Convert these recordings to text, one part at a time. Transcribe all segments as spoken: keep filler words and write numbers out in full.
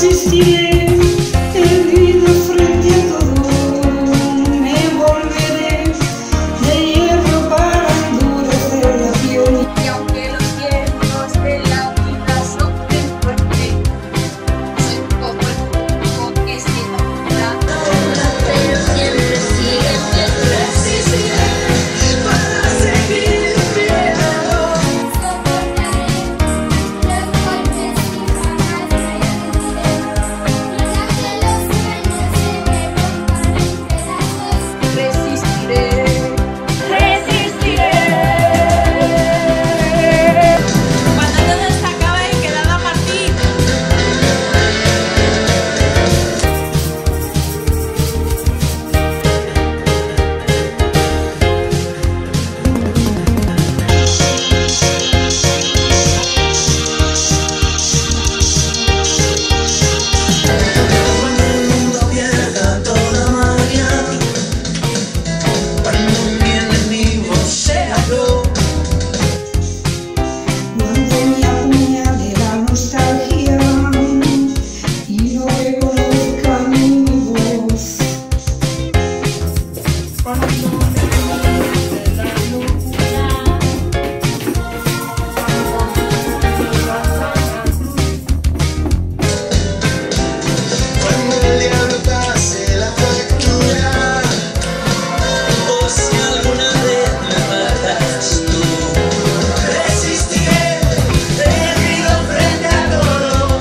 resistiré, erguido frente a todo, me volveré de hierro para endurecer la piel. Y aunque los vientos de la vida soplen fuerte, soy como el fuego que se inunda. Pero siempre, siempre resistiré para seguir viviendo. Resistiré, resistiré. Cuando todo se acabe y queda Don Martín. Cuando el mundo pierda toda magia, cuando mi enemigo sea yo, Cuando me apuñale la nostalgia y no reconozca mi voz. Cuando me apuñale la locura, cuando el diablo pase la factura, o si alguna vez me matas tú, resistiré, erguido frente a todo.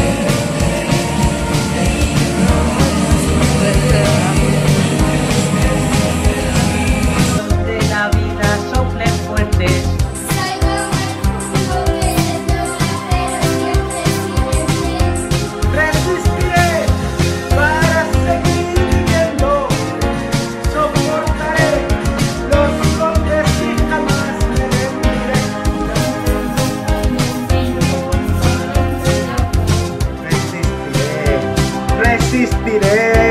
De la vida soplen fuertes. Resistiré para seguir viviendo, soportaré los golpes y jamás me rendiré. Resistiré, resistiré.